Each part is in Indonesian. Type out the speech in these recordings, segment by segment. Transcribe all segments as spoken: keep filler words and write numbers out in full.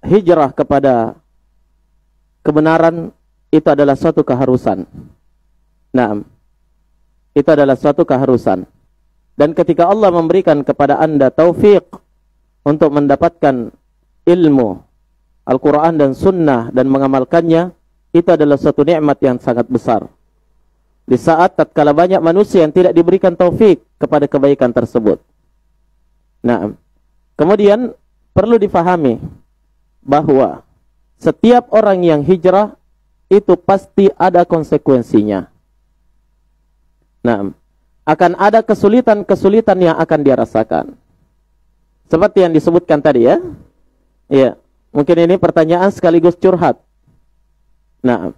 hijrah kepada kebenaran itu adalah suatu keharusan. Naam. Itu adalah suatu keharusan. Dan ketika Allah memberikan kepada Anda taufik untuk mendapatkan ilmu Al-Quran dan Sunnah dan mengamalkannya, itu adalah suatu nikmat yang sangat besar. Di saat tatkala banyak manusia yang tidak diberikan taufik kepada kebaikan tersebut. Nah, kemudian perlu difahami bahwa setiap orang yang hijrah itu pasti ada konsekuensinya. Nah, akan ada kesulitan-kesulitan yang akan dia rasakan. Seperti yang disebutkan tadi ya. Iya, mungkin ini pertanyaan sekaligus curhat. Nah,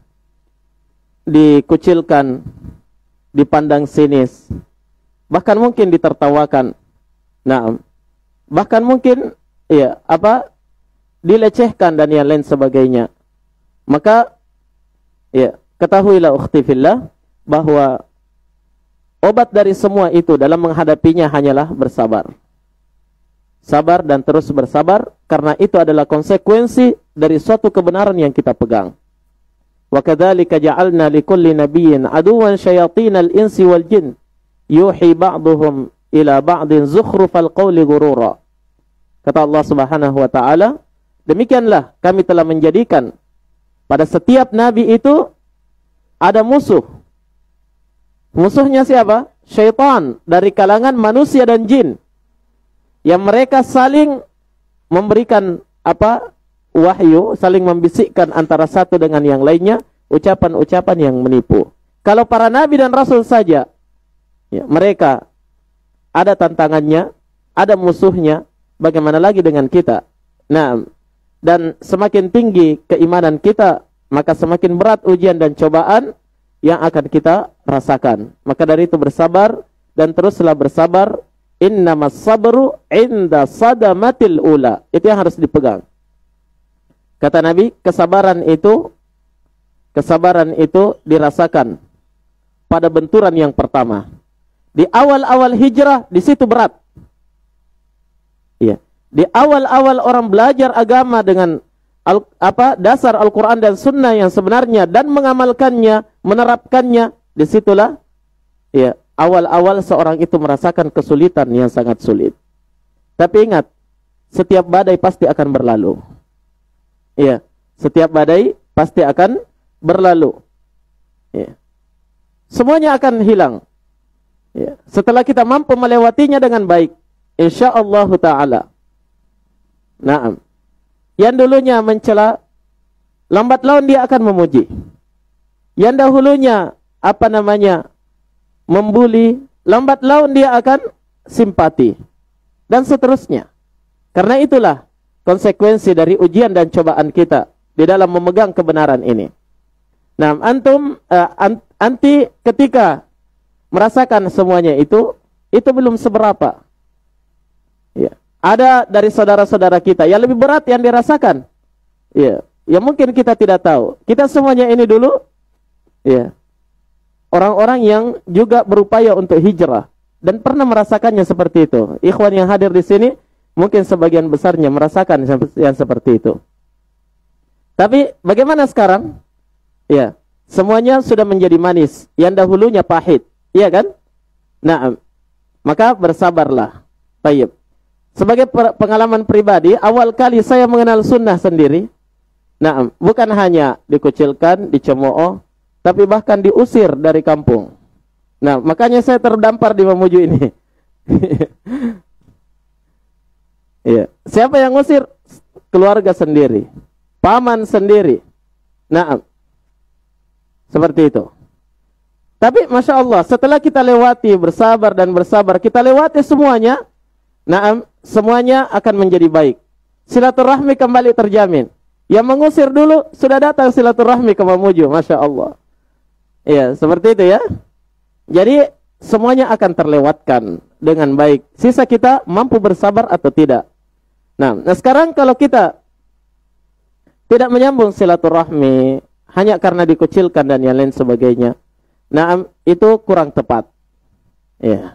dikucilkan, dipandang sinis, bahkan mungkin ditertawakan. Nah, bahkan mungkin ya apa dilecehkan dan yang lain sebagainya. Maka ya, ketahuilah ukhti fillah bahwa obat dari semua itu dalam menghadapinya hanyalah bersabar. Sabar dan terus bersabar, karena itu adalah konsekuensi dari suatu kebenaran yang kita pegang. Wa kadzalika ja'alna likulli nabiyyin aduwan syayatinal insi wal jin yuhi ba'dhum ila ba'din zukhrufal qawli ghurura. Kata Allah Subhanahu wa taala, demikianlah kami telah menjadikan pada setiap nabi itu ada musuh. Musuhnya siapa? Syaitan dari kalangan manusia dan jin. Yang mereka saling memberikan apa? Wahyu, saling membisikkan antara satu dengan yang lainnya, ucapan-ucapan yang menipu. Kalau para nabi dan rasul saja, ya, mereka ada tantangannya, ada musuhnya, bagaimana lagi dengan kita? Nah, dan semakin tinggi keimanan kita, maka semakin berat ujian dan cobaan yang akan kita rasakan. Maka dari itu bersabar dan teruslah bersabar. Innamas sabru inda sadamatil ula. Itu yang harus dipegang. Kata Nabi, kesabaran itu kesabaran itu dirasakan pada benturan yang pertama. Di awal-awal hijrah, di situ berat. Iya. Di awal-awal orang belajar agama dengan al, apa dasar Al-Quran dan Sunnah yang sebenarnya dan mengamalkannya, menerapkannya, disitulah ya, awal-awal seorang itu merasakan kesulitan yang sangat sulit. Tapi ingat, setiap badai pasti akan berlalu. Ya, setiap badai pasti akan berlalu. Ya. Semuanya akan hilang. Ya. Setelah kita mampu melewatinya dengan baik, insyaallah taala. Naam. Yang dulunya mencela, lambat laun dia akan memuji. Yang dahulunya apa namanya? Membuli, lambat laun dia akan simpati. Dan seterusnya. Karena itulah konsekuensi dari ujian dan cobaan kita di dalam memegang kebenaran ini. Nah, antum uh, anti ketika merasakan semuanya itu, itu belum seberapa. Ya. Ada dari saudara-saudara kita yang lebih berat yang dirasakan. Ya, ya mungkin kita tidak tahu. Kita semuanya ini dulu, ya, orang-orang yang juga berupaya untuk hijrah dan pernah merasakannya seperti itu. Ikhwan yang hadir di sini mungkin sebagian besarnya merasakan yang seperti itu. Tapi bagaimana sekarang? Ya, semuanya sudah menjadi manis. Yang dahulunya pahit, iya kan? Nah, maka bersabarlah. Baik. Sebagai pengalaman pribadi, awal kali saya mengenal sunnah sendiri, nah, bukan hanya dikucilkan, dicemooh, tapi bahkan diusir dari kampung. Nah, makanya saya terdampar di Mamuju ini. Ya. Siapa yang ngusir? Keluarga sendiri, paman sendiri. Nah, seperti itu. Tapi Masya Allah, setelah kita lewati, bersabar dan bersabar, kita lewati semuanya, nah, semuanya akan menjadi baik. Silaturahmi kembali terjamin. Yang mengusir dulu, sudah datang silaturahmi ke Mamuju, Masya Allah. Ya, seperti itu ya. Jadi, semuanya akan terlewatkan dengan baik. Sisa kita mampu bersabar atau tidak. Nah, nah sekarang kalau kita tidak menyambung silaturahmi hanya karena dikucilkan dan yang lain sebagainya, nah itu kurang tepat. Ya.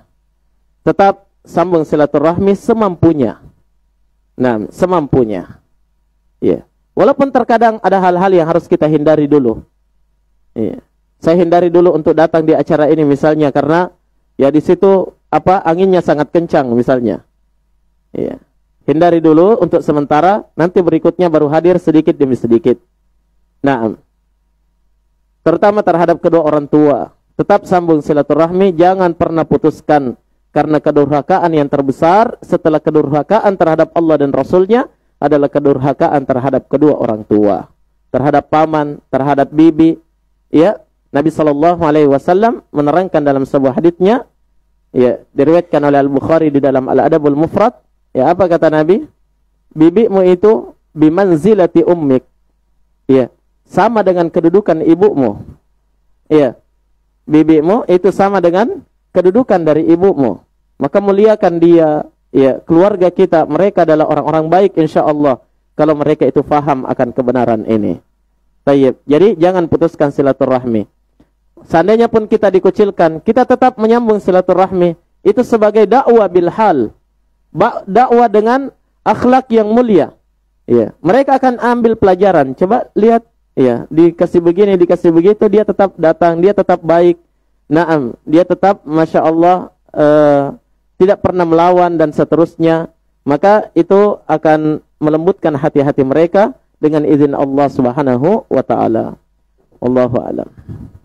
Tetap sambung silaturahmi semampunya. Nah, semampunya. Ya. Walaupun terkadang ada hal-hal yang harus kita hindari dulu. Ya. Saya hindari dulu untuk datang di acara ini misalnya karena ya di situ apa anginnya sangat kencang misalnya. Ya. Hindari dulu untuk sementara, nanti berikutnya baru hadir sedikit demi sedikit. Nah, terutama terhadap kedua orang tua. Tetap sambung silaturahmi, jangan pernah putuskan. Karena kedurhakaan yang terbesar setelah kedurhakaan terhadap Allah dan Rasulnya adalah kedurhakaan terhadap kedua orang tua. Terhadap paman, terhadap bibi. Ya, Nabi shallallahu alaihi wasallam menerangkan dalam sebuah haditsnya, ya, diriwayatkan oleh Al-Bukhari di dalam Al-Adabul Mufrad. Ya, apa kata Nabi? Bibimu itu bimanzilati ummik. Ya, sama dengan kedudukan ibumu. Ya, bibimu itu sama dengan kedudukan dari ibumu. Maka muliakan dia, ya, keluarga kita, mereka adalah orang-orang baik insyaallah kalau mereka itu faham akan kebenaran ini. Tayyib. Jadi jangan putuskan silaturahmi. Seandainya pun kita dikucilkan, kita tetap menyambung silaturahmi. Itu sebagai dakwah bil hal. Dakwah dengan akhlak yang mulia. Ya, mereka akan ambil pelajaran. Coba lihat, ya, dikasih begini, dikasih begitu, dia tetap datang, dia tetap baik. Naam, dia tetap Masya Allah uh, tidak pernah melawan dan seterusnya. Maka itu akan melembutkan hati-hati mereka dengan izin Allah Subhanahu wa ta'ala. Wallahu a'lam.